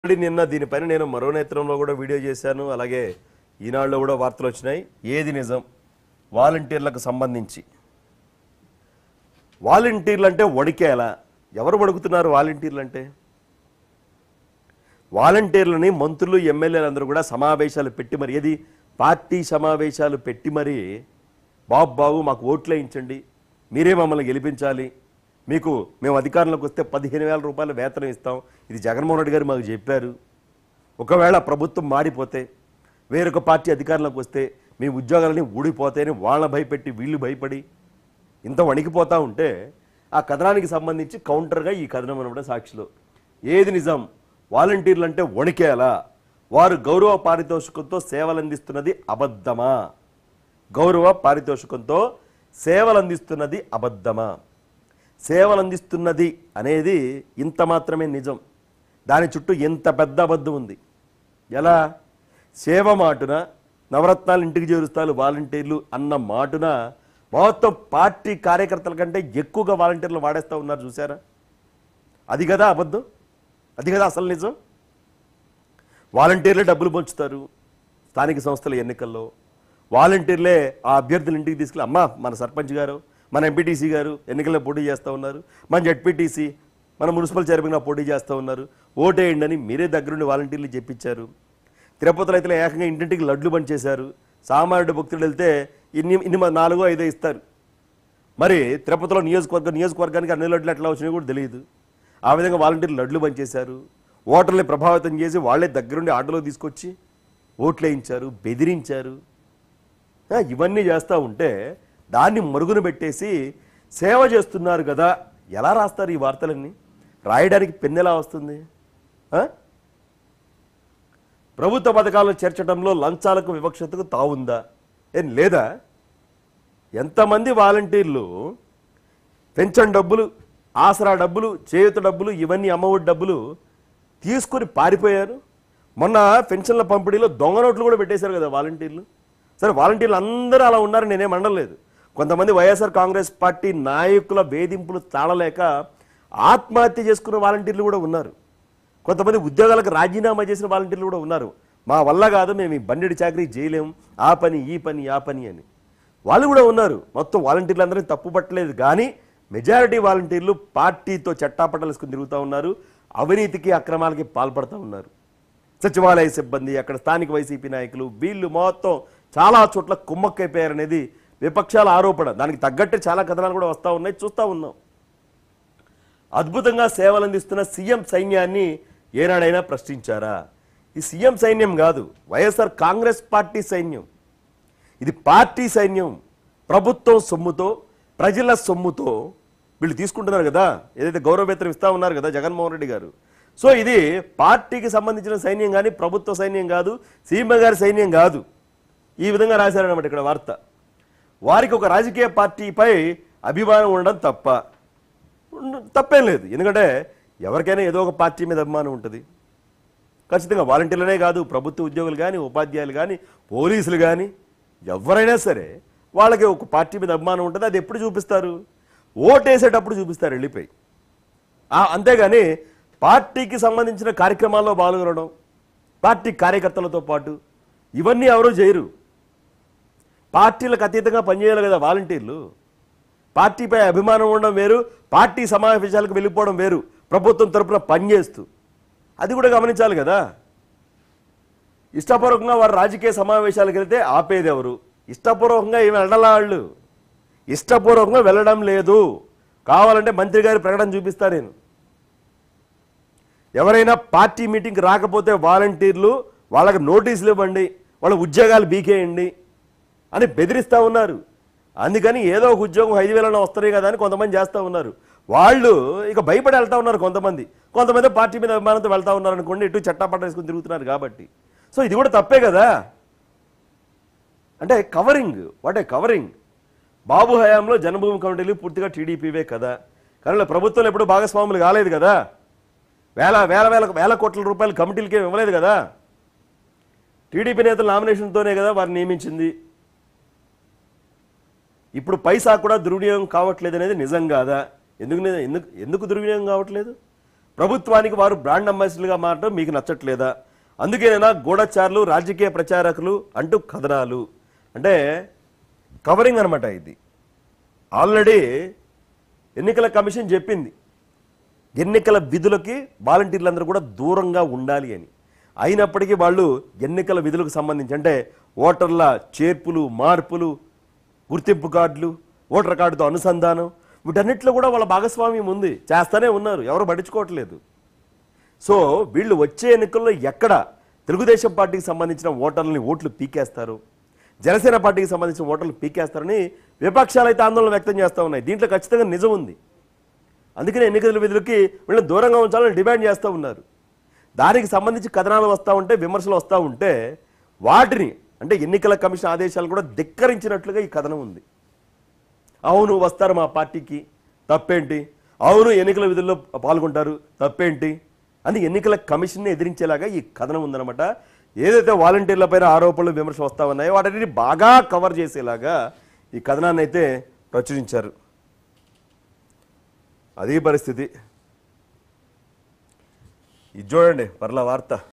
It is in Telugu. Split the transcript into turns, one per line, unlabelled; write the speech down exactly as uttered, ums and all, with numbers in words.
నిన్న దీనిపైన నేను మరో నేత్రంలో కూడా వీడియో చేశాను. అలాగే ఈనాడులో కూడా వార్తలు వచ్చినాయి. ఏది నిజం వాలంటీర్లకు సంబంధించి? వాలంటీర్లు అంటే వణికేలా? ఎవరు వణుకుతున్నారు వాలంటీర్లు అంటే? వాలంటీర్లని మంత్రులు ఎమ్మెల్యేలు అందరూ కూడా సమావేశాలు పెట్టి మరి ఏది పార్టీ సమావేశాలు పెట్టి మరి బాబు బాబు మాకు ఓట్లు వేయించండి, మీరే మమ్మల్ని గెలిపించాలి, మీకు మేము అధికారంలోకి వస్తే పదిహేను వేల రూపాయల వేతనం ఇస్తాం, ఇది జగన్మోహన్ రెడ్డి గారు మాకు చెప్పారు, ఒకవేళ ప్రభుత్వం మారిపోతే వేరొక పార్టీ అధికారంలోకి వస్తే మీ ఉద్యోగాలని ఊడిపోతాయని వాళ్ళ భయపెట్టి వీళ్ళు భయపడి ఇంత వణికిపోతూ ఉంటే ఆ కథనానికి సంబంధించి కౌంటర్గా ఈ కథనం అనమాట సాక్షిలో. ఏది నిజం? వాలంటీర్లు అంటే వణికేలా? వారు గౌరవ పారితోషికంతో సేవలు అందిస్తున్నది అబద్ధమా? గౌరవ పారితోషికంతో సేవలు అందిస్తున్నది అబద్ధమా? సేవలు అందిస్తున్నది అనేది ఇంత మాత్రమే నిజం, దాని చుట్టూ ఎంత పెద్ద అబద్ధం ఉంది. ఎలా? సేవ మాటున నవరత్నాలు ఇంటికి చేరుస్తారు వాలంటీర్లు అన్న మాటున మొత్తం పార్టీ కార్యకర్తల కంటే ఎక్కువగా వాలంటీర్లు వాడేస్తూ ఉన్నారు. చూసారా? అది కదా అబద్ధం, అది కదా అసలు నిజం. వాలంటీర్లే డబ్బులు పంచుతారు స్థానిక సంస్థల ఎన్నికల్లో. వాలంటీర్లే ఆ అభ్యర్థులు ఇంటికి తీసుకెళ్ళి అమ్మా మన సర్పంచ్ గారు, మన ఎంపీటీసీ గారు ఎన్నికల్లో పోటీ చేస్తూ ఉన్నారు, మన జెడ్పీటీసీ, మన మున్సిపల్ చైర్మన్గా పోటీ చేస్తూ ఉన్నారు, ఓటేయండి అని మీరే దగ్గరుండి వాలంటీర్లు చెప్పించారు. తిరుపతిలో అయితే ఏకంగా ఇంటింటికి లడ్లు పంచేశారు. సామాన్యుడు భక్తుడు వెళ్తే ఇన్ని ఇన్ని నాలుగో ఐదో ఇస్తారు. మరి తిరుపతిలో నియోజకవర్గం నియోజకవర్గానికి అన్ని లడ్లు ఎట్లా వచ్చినాయో కూడా తెలియదు. ఆ విధంగా వాలంటీర్లు లడ్లు పంచేశారు. ఓటర్లని ప్రభావితం చేసి వాళ్ళే దగ్గరుండి ఆటోలో తీసుకొచ్చి ఓట్లు వేయించారు, బెదిరించారు. ఇవన్నీ చేస్తూ ఉంటే దాన్ని మరుగున పెట్టేసి సేవ చేస్తున్నారు కదా ఎలా రాస్తారు ఈ వార్తలన్నీ? రాయడానికి పెన్నెలా వస్తుంది? ప్రభుత్వ పథకాలను చేర్చడంలో లంచాలకు వివక్షతకు తావుందా? ఏం లేదా? ఎంతమంది వాలంటీర్లు పెన్షన్ డబ్బులు, ఆసరా డబ్బులు, చేయూత డబ్బులు, ఇవన్నీ అమ్మఒడి డబ్బులు తీసుకొని పారిపోయారు. మొన్న పెన్షన్ల పంపిణీలో దొంగ నోట్లు కూడా పెట్టేశారు కదా వాలంటీర్లు. సరే, వాలంటీర్లు అందరూ అలా ఉన్నారని నేనేం అనలేదు. కొంతమంది వైఎస్ఆర్ కాంగ్రెస్ పార్టీ నాయకుల వేధింపులు తాళలేక ఆత్మహత్య చేసుకున్న వాలంటీర్లు కూడా ఉన్నారు. కొంతమంది ఉద్యోగాలకు రాజీనామా చేసిన వాలంటీర్లు కూడా ఉన్నారు. మా వల్ల కాదు, మేము ఈ బండిడి చాకరీ చేయలేము, ఆ పని ఈ పని ఆ పని అని వాళ్ళు కూడా ఉన్నారు. మొత్తం వాలంటీర్లు అందరినీ తప్పు పట్టలేదు, కానీ మెజారిటీ వాలంటీర్లు పార్టీతో చట్టాపట్టలేసుకుని తిరుగుతూ ఉన్నారు, అవినీతికి అక్రమాలకి పాల్పడుతూ ఉన్నారు. సచివాలయ సిబ్బంది, అక్కడ స్థానిక వైసీపీ నాయకులు, వీళ్ళు మొత్తం చాలా చోట్ల కుమ్మక్కైపోయారనేది విపక్షాల ఆరోపణ. దానికి తగ్గట్టే చాలా కథనాలు కూడా వస్తూ ఉన్నాయి, చూస్తూ ఉన్నాం. అద్భుతంగా సేవలు అందిస్తున్న సీఎం సైన్యాన్ని ఏనాడైనా ప్రశ్నించారా? ఈ సీఎం సైన్యం కాదు, వైఎస్ఆర్ కాంగ్రెస్ పార్టీ సైన్యం. ఇది పార్టీ సైన్యం. ప్రభుత్వం సొమ్ముతో, ప్రజల సొమ్ముతో వీళ్ళు తీసుకుంటున్నారు కదా, ఏదైతే గౌరవ వేతనం ఇస్తా ఉన్నారు కదా జగన్మోహన్ రెడ్డి గారు. సో ఇది పార్టీకి సంబంధించిన సైన్యం కానీ ప్రభుత్వ సైన్యం కాదు, సీఎం గారి సైన్యం కాదు. ఈ విధంగా రాశారన్నమాట ఇక్కడ వార్త. వారికి ఒక రాజకీయ పార్టీపై అభిమానం ఉండడం తప్ప? తప్పేం లేదు, ఎందుకంటే ఎవరికైనా ఏదో ఒక పార్టీ మీద అభిమానం ఉంటుంది. ఖచ్చితంగా వాలంటీర్లనే కాదు, ప్రభుత్వ ఉద్యోగులు కానీ, ఉపాధ్యాయులు కానీ, పోలీసులు కానీ, ఎవరైనా సరే వాళ్ళకి ఒక పార్టీ మీద అభిమానం ఉంటుంది. అది ఎప్పుడు చూపిస్తారు? ఓటేసేటప్పుడు చూపిస్తారు వెళ్ళిపోయి. అంతేగాని పార్టీకి సంబంధించిన కార్యక్రమాల్లో పాల్గొనడం, పార్టీ కార్యకర్తలతో పాటు ఇవన్నీ ఎవరూ చేయరు. పార్టీలకు అతీతంగా పనిచేయాలి కదా వాలంటీర్లు. పార్టీపై అభిమానం ఉండడం వేరు, పార్టీ సమావేశాలకు వెళ్ళిపోవడం వేరు, ప్రభుత్వం తరపున పనిచేస్తూ. అది కూడా గమనించాలి కదా. ఇష్టపూర్వకంగా వారు రాజకీయ సమావేశాలకు వెళ్తే ఆపేది ఎవరు? ఇష్టపూర్వకంగా ఏమి వెళ్ళాలా? వాళ్ళు ఇష్టపూర్వకంగా వెళ్ళడం లేదు. కావాలంటే మంత్రి గారి ప్రకటన చూపిస్తా నేను. ఎవరైనా పార్టీ మీటింగ్కి రాకపోతే వాలంటీర్లు వాళ్ళకి నోటీసులు ఇవ్వండి, వాళ్ళ ఉద్యోగాలు బీకేయండి అని బెదిరిస్తూ ఉన్నారు. అందుకని ఏదో ఒక ఉద్యోగం ఐదు వేలలో వస్తున్నాయి కదా అని కొంతమంది చేస్తూ ఉన్నారు. వాళ్ళు ఇక భయపడి వెళ్తూ ఉన్నారు కొంతమంది. కొంతమంది పార్టీ మీద అభిమానంతో వెళ్తూ ఉన్నారు అనుకోండి, ఇటు చట్టాపట్ట వేసుకుని తిరుగుతున్నారు కాబట్టి. సో ఇది కూడా తప్పే కదా. అంటే covering, what a covering. Babu హయాంలో జన్మభూమి కమిటీలు పూర్తిగా టీడీపీవే కదా, కానీ ప్రభుత్వంలో ఎప్పుడు భాగస్వాములు కాలేదు కదా. వేల వేల వేల వేల కోట్ల రూపాయలు కమిటీలకే ఇవ్వలేదు కదా. టీడీపీ నేతల నామినేషన్తోనే కదా వారిని నియమించింది. ఇప్పుడు పైసా కూడా దుర్వినియోగం కావట్లేదు అనేది నిజం కాదా? ఎందుకు ఎందుకు ఎందుకు దుర్వినియోగం కావట్లేదు? ప్రభుత్వానికి వారు బ్రాండ్ అంబాసిడర్లుగా మారడం మీకు నచ్చట్లేదా? అందుకేనైనా గూఢచారులు రాజకీయ ప్రచారకులు అంటూ కథనాలు. అంటే కవరింగ్ అనమాట ఇది. ఆల్రెడీ ఎన్నికల కమిషన్ చెప్పింది ఎన్నికల విధులకి వాలంటీర్లందరూ కూడా దూరంగా ఉండాలి అని. అయినప్పటికీ వాళ్ళు ఎన్నికల విధులకు సంబంధించి అంటే ఓటర్ల చేర్పులు, మార్పులు, గుర్తింపు కార్డులు, ఓటర్ కార్డుతో అనుసంధానం, వీటన్నిటిలో కూడా వాళ్ళ భాగస్వామ్యం ఉంది, చేస్తూనే ఉన్నారు, ఎవరు పట్టించుకోవట్లేదు. సో వీళ్ళు వచ్చే ఎన్నికల్లో ఎక్కడ తెలుగుదేశం పార్టీకి సంబంధించిన ఓటర్లని ఓట్లు పీకేస్తారు, జనసేన పార్టీకి సంబంధించిన ఓటర్లు పీకేస్తారని విపక్షాలు అయితే ఆందోళన వ్యక్తం చేస్తూ ఉన్నాయి. దీంట్లో ఖచ్చితంగా నిజం ఉంది. అందుకనే ఎన్నికల విధులకి వీళ్ళని దూరంగా ఉంచాలని డిమాండ్ చేస్తూ ఉన్నారు. దానికి సంబంధించి కథనాలు వస్తూ ఉంటే, విమర్శలు వస్తూ ఉంటే వాటిని అంటే ఎన్నికల కమిషన్ ఆదేశాలు కూడా ధిక్కరించినట్లుగా ఈ కథనం ఉంది. అవును వస్తారు మా పార్టీకి, తప్పేంటి? అవును ఎన్నికల విధుల్లో పాల్గొంటారు, తప్పేంటి అని ఎన్నికల కమిషన్ని ఎదిరించేలాగా ఈ కథనం ఉందన్నమాట. ఏదైతే వాలంటీర్ల పైన ఆరోపణలు, విమర్శలు వస్తూ ఉన్నాయో వాటిని బాగా కవర్ చేసేలాగా ఈ కథనాన్ని అయితే ప్రచురించారు. అదే పరిస్థితి. ఇది చూడండి పర్ల వార్త.